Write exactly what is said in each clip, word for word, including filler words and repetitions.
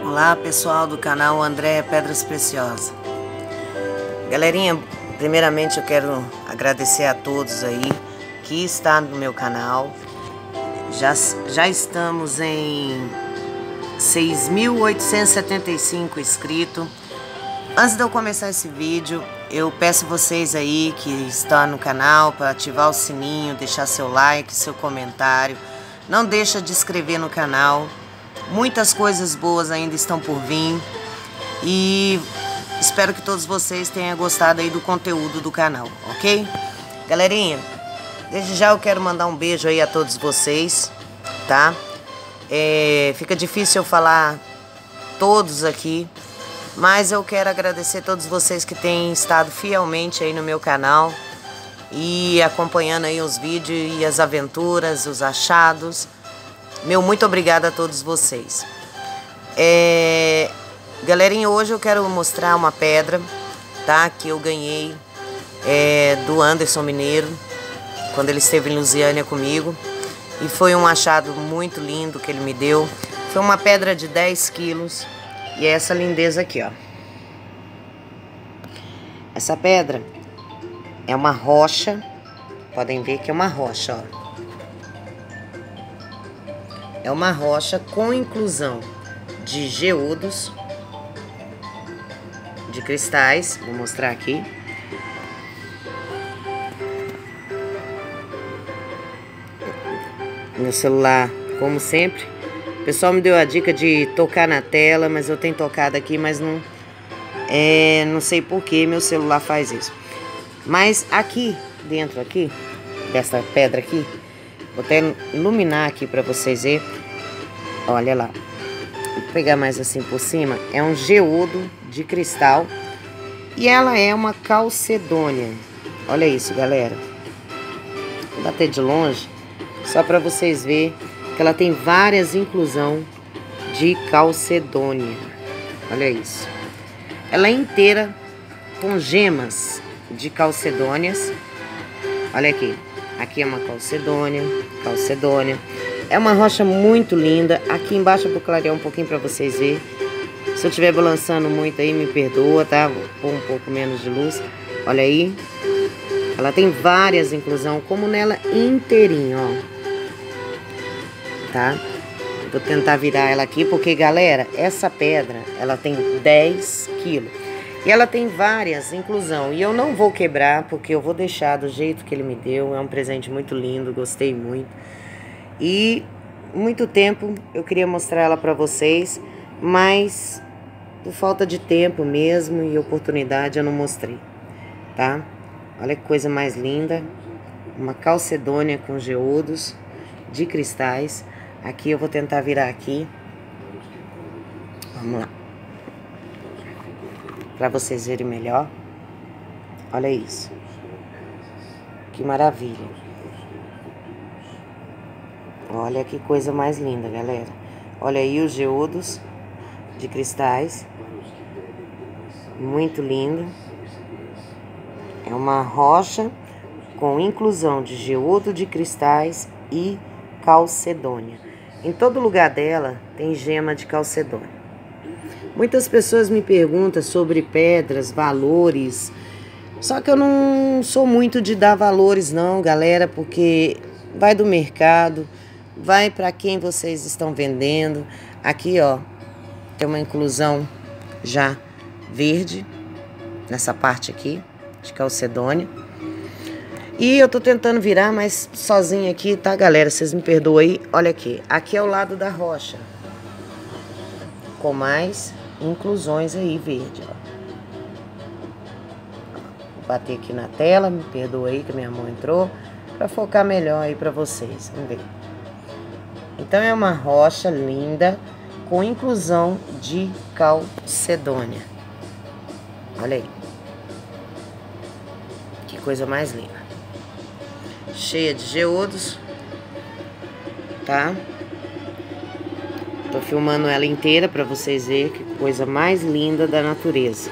Olá pessoal do canal André Pedras Preciosas. Galerinha, primeiramente eu quero agradecer a todos aí que está no meu canal. Já, já estamos em seis mil oitocentos e setenta e cinco inscritos. Antes de eu começar esse vídeo, eu peço vocês aí que estão no canal para ativar o sininho, deixar seu like, seu comentário. Não deixa de inscrever no canal. Muitas coisas boas ainda estão por vir. E espero que todos vocês tenham gostado aí do conteúdo do canal, ok? Galerinha, desde já eu quero mandar um beijo aí a todos vocês, tá? É, fica difícil eu falar todos aqui, mas eu quero agradecer a todos vocês que têm estado fielmente aí no meu canal e acompanhando aí os vídeos e as aventuras, os achados. Meu muito obrigada a todos vocês. É, galerinha, hoje eu quero mostrar uma pedra, tá? Que eu ganhei é, do Anderson Mineiro, quando ele esteve em Lusiânia comigo. E foi um achado muito lindo que ele me deu. Foi uma pedra de dez quilos. E é essa lindeza aqui, ó. Essa pedra é uma rocha. Podem ver que é uma rocha, ó. É uma rocha com inclusão de geodos, de cristais. Vou mostrar aqui. Meu celular, como sempre. O pessoal me deu a dica de tocar na tela, mas eu tenho tocado aqui, mas não, é, não sei por que meu celular faz isso. Mas aqui, dentro aqui, dessa pedra aqui, vou até iluminar aqui para vocês verem. Olha lá. Vou pegar mais assim por cima. É um geodo de cristal. E ela é uma calcedônia. Olha isso, galera. Vou bater de longe, só para vocês verem que ela tem várias inclusão de calcedônia. Olha isso. Ela é inteira com gemas de calcedônias. Olha aqui. Aqui é uma calcedônia, calcedônia. É uma rocha muito linda. Aqui embaixo eu vou clarear um pouquinho para vocês verem. Se eu estiver balançando muito aí, me perdoa, tá? Vou pôr um pouco menos de luz. Olha aí. Ela tem várias inclusão, como nela inteirinha, ó. Tá? Vou tentar virar ela aqui, porque, galera, essa pedra, ela tem dez quilos. E ela tem várias inclusão. E eu não vou quebrar, porque eu vou deixar do jeito que ele me deu. É um presente muito lindo, gostei muito. E muito tempo eu queria mostrar ela pra vocês, mas por falta de tempo mesmo e oportunidade eu não mostrei, tá? Olha que coisa mais linda. Uma calcedônia com geodos de cristais. Aqui eu vou tentar virar aqui. Vamos lá. Para vocês verem melhor. Olha isso. Que maravilha. Olha que coisa mais linda, galera. Olha aí os geodos de cristais. Muito lindo. É uma rocha com inclusão de geodo de cristais e calcedônia. Em todo lugar dela tem gema de calcedônia. Muitas pessoas me perguntam sobre pedras, valores. Só que eu não sou muito de dar valores não, galera, porque vai do mercado, vai para quem vocês estão vendendo. Aqui, ó, tem uma inclusão já verde, nessa parte aqui, de calcedônia. E eu tô tentando virar, mas sozinha aqui, tá, galera? Vocês me perdoem aí. Olha aqui, aqui é o lado da rocha, com mais inclusões aí verde, ó. Vou bater aqui na tela, me perdoa aí que minha mão entrou, para focar melhor aí para vocês. Vamos ver. Então é uma rocha linda com inclusão de calcedônia. Olha aí. Que coisa mais linda. Cheia de geodos, tá? Tô filmando ela inteira para vocês verem que coisa mais linda da natureza.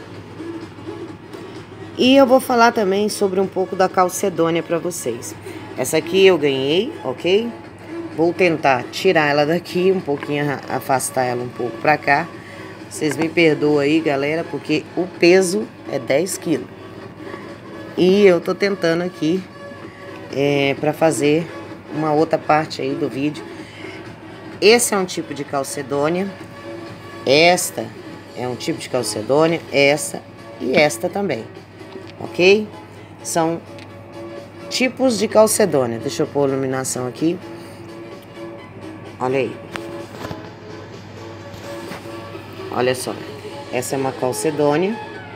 E eu vou falar também sobre um pouco da calcedônia para vocês. Essa aqui eu ganhei, ok? vou tentar tirar ela daqui, um pouquinho, afastar ela um pouco pra cá. Vocês me perdoam aí, galera, porque o peso é dez quilos. E eu tô tentando aqui é, pra fazer uma outra parte aí do vídeo. Esse é um tipo de calcedônia. Esta é um tipo de calcedônia. Essa e esta também. Ok? São tipos de calcedônia. Deixa eu pôr a iluminação aqui. Olha aí. Olha só. Essa é uma calcedônia.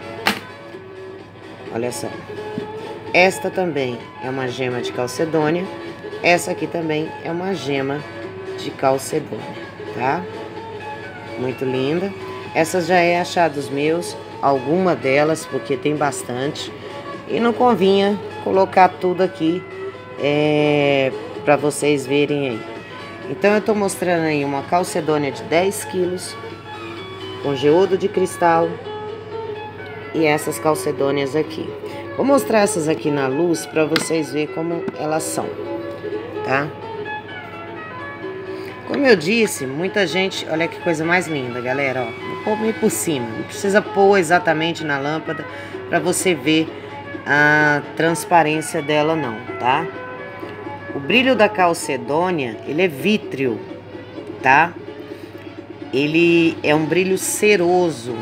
Olha só. Esta também é uma gema de calcedônia. Essa aqui também é uma gema de calcedônia, tá? Muito linda. Essas já é achados meus. Alguma delas, porque tem bastante. E não convinha colocar tudo aqui é, para vocês verem aí. Então eu tô mostrando aí uma calcedônia de dez quilos com geodo de cristal e essas calcedônias aqui. Vou mostrar essas aqui na luz para vocês verem como elas são, tá? Como eu disse, muita gente... Olha que coisa mais linda, galera, ó. Vou pôr meio por cima, não precisa pôr exatamente na lâmpada para você ver a transparência dela não, tá? O brilho da calcedônia, ele é vítreo, tá? Ele é um brilho ceroso.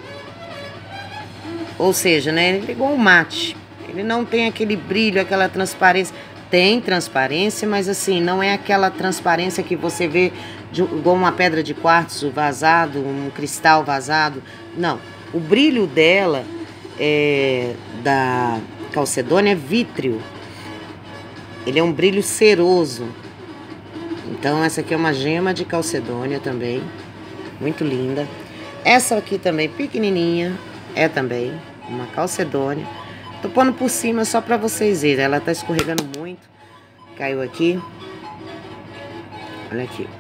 Ou seja, né? Ele é igual um mate. Ele não tem aquele brilho, aquela transparência. Tem transparência, mas assim, não é aquela transparência que você vê de, igual uma pedra de quartzo vazado, um cristal vazado. Não. O brilho dela, é, da calcedônia, é vítreo. Ele é um brilho ceroso. Então essa aqui é uma gema de calcedônia também. Muito linda. Essa aqui também pequenininha. É também uma calcedônia. Tô pondo por cima só pra vocês verem. Ela tá escorregando muito. Caiu aqui. Olha aqui.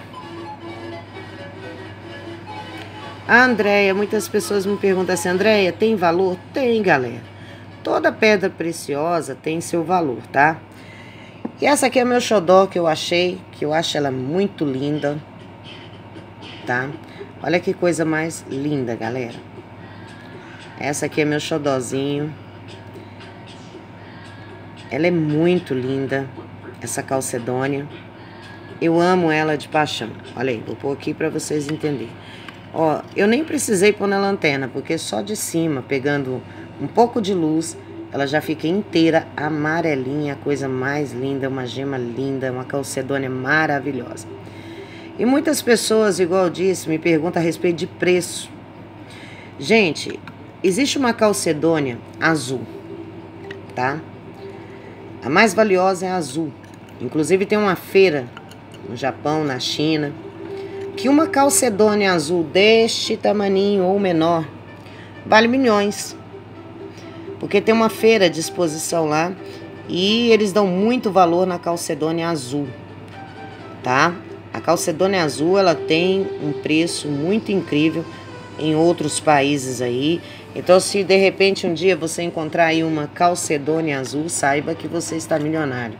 A Andréia, muitas pessoas me perguntam assim, Andréia, tem valor? Tem, galera. Toda pedra preciosa tem seu valor, tá? E essa aqui é meu xodó que eu achei, que eu acho ela muito linda, tá? Olha que coisa mais linda, galera. Essa aqui é meu xodózinho. Ela é muito linda, essa calcedônia. Eu amo ela de paixão. Olha aí, vou pôr aqui pra vocês entenderem. Ó, eu nem precisei pôr na lanterna, porque só de cima, pegando um pouco de luz, ela já fica inteira amarelinha, a coisa mais linda, uma gema linda, uma calcedônia maravilhosa. E muitas pessoas, igual eu disse, me perguntam a respeito de preço. Gente, existe uma calcedônia azul, tá? A mais valiosa é a azul. Inclusive tem uma feira no Japão, na China, que uma calcedônia azul deste tamaninho ou menor vale milhões. Porque tem uma feira de exposição lá e eles dão muito valor na calcedônia azul, tá? A calcedônia azul, ela tem um preço muito incrível em outros países aí. Então, se de repente um dia você encontrar aí uma calcedônia azul, saiba que você está milionário.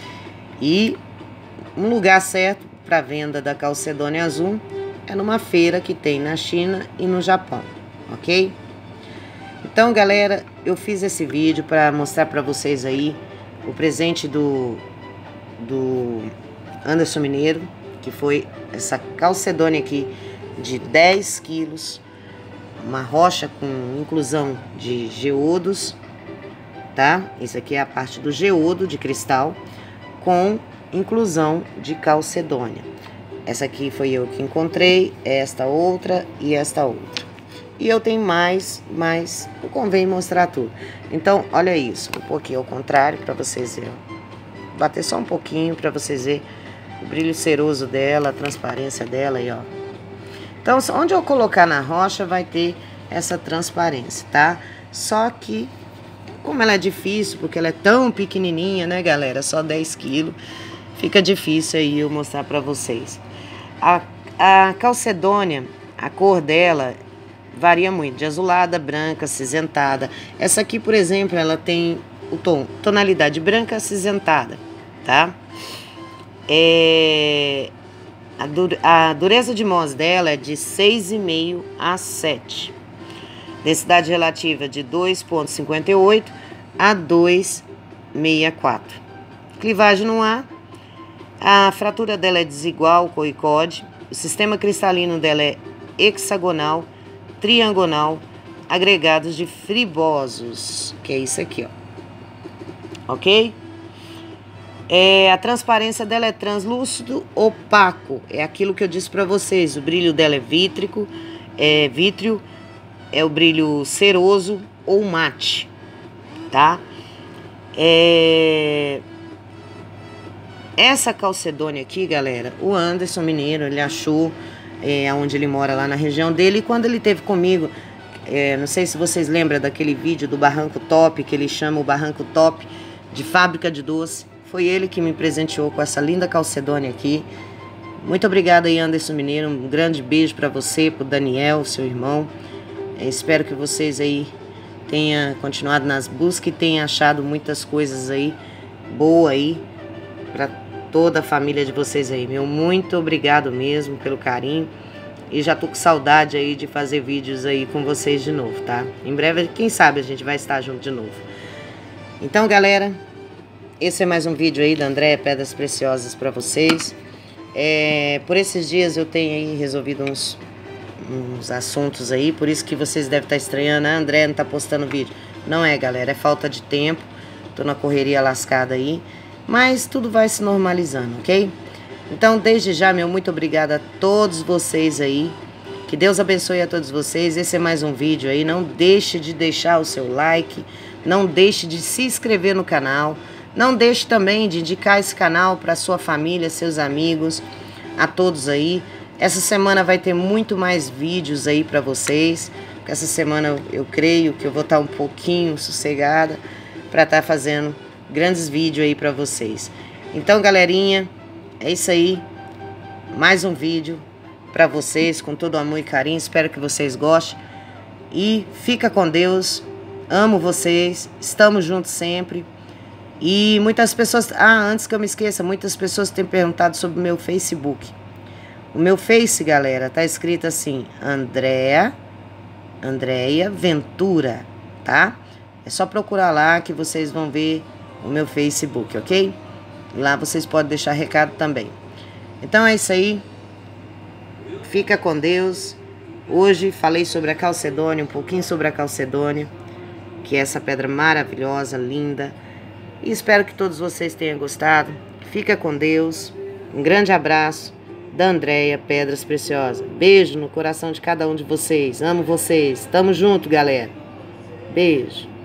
E um lugar certo para venda da calcedônia azul é numa feira que tem na China e no Japão, ok? Então, galera, eu fiz esse vídeo para mostrar para vocês aí o presente do, do Anderson Mineiro, que foi essa calcedônia aqui de dez quilos, uma rocha com inclusão de geodos, tá? Isso aqui é a parte do geodo de cristal, com inclusão de calcedônia. Essa aqui foi eu que encontrei, esta outra e esta outra. E eu tenho mais, mas não convém mostrar tudo. Então, olha isso, um pouquinho ao contrário para vocês verem. Bater só um pouquinho para vocês verem o brilho ceroso dela, a transparência dela aí, ó. Então, onde eu colocar na rocha vai ter essa transparência, tá? Só que, como ela é difícil, porque ela é tão pequenininha, né, galera? Só dez quilos, fica difícil aí eu mostrar pra vocês. A, a calcedônia, a cor dela varia muito, de azulada, branca, acinzentada. Essa aqui, por exemplo, ela tem o tom, tonalidade branca acinzentada, tá? É, a, dur, a dureza de mós dela é de seis vírgula cinco a sete. Densidade relativa de dois vírgula cinquenta e oito a dois vírgula sessenta e quatro. Clivagem no ar. A fratura dela é desigual, coicode. O sistema cristalino dela é hexagonal, triangonal, agregados de fribosos, que é isso aqui, ó. Ok? É, a transparência dela é translúcido, opaco. É aquilo que eu disse para vocês. O brilho dela é vítrico, é vítreo, é o brilho ceroso ou mate, tá? É... Essa calcedônia aqui, galera, o Anderson Mineiro, ele achou é, onde ele mora lá na região dele. E quando ele teve comigo, é, não sei se vocês lembram daquele vídeo do Barranco Top, que ele chama o Barranco Top de fábrica de doce. Foi ele que me presenteou com essa linda calcedônia aqui. Muito obrigada aí, Anderson Mineiro. Um grande beijo para você, pro Daniel, seu irmão. É, espero que vocês aí tenham continuado nas buscas e tenham achado muitas coisas aí boas aí para toda a família de vocês aí. Meu muito obrigado mesmo pelo carinho. E já tô com saudade aí de fazer vídeos aí com vocês de novo, tá? Em breve, quem sabe a gente vai estar junto de novo. Então, galera, esse é mais um vídeo aí da Andréia Pedras Preciosas para vocês. É, por esses dias eu tenho aí resolvido uns, uns assuntos aí, por isso que vocês devem estar estranhando. A Andréia não tá postando vídeo. Não é, galera, é falta de tempo. Tô na correria lascada aí. Mas tudo vai se normalizando, ok? Então, desde já, meu muito obrigada a todos vocês aí. Que Deus abençoe a todos vocês. Esse é mais um vídeo aí. Não deixe de deixar o seu like. Não deixe de se inscrever no canal. Não deixe também de indicar esse canal para sua família, seus amigos, a todos aí. Essa semana vai ter muito mais vídeos aí para vocês. Essa semana eu, eu creio que eu vou estar um pouquinho sossegada para estar fazendo grandes vídeos aí para vocês. Então, galerinha, é isso aí. Mais um vídeo para vocês com todo amor e carinho. Espero que vocês gostem. E fica com Deus. Amo vocês. Estamos juntos sempre. E muitas pessoas... Ah, antes que eu me esqueça, muitas pessoas têm perguntado sobre o meu Facebook. O meu Face, galera, tá escrito assim, Andréia, Andréia Ventura, tá? É só procurar lá que vocês vão ver o meu Facebook, ok? Lá vocês podem deixar recado também. Então é isso aí. Fica com Deus. Hoje falei sobre a calcedônia, um pouquinho sobre a calcedônia, que é essa pedra maravilhosa, linda. E espero que todos vocês tenham gostado. Fica com Deus. Um grande abraço da Andréia Pedras Preciosas. Beijo no coração de cada um de vocês. Amo vocês. Tamo junto, galera. Beijo.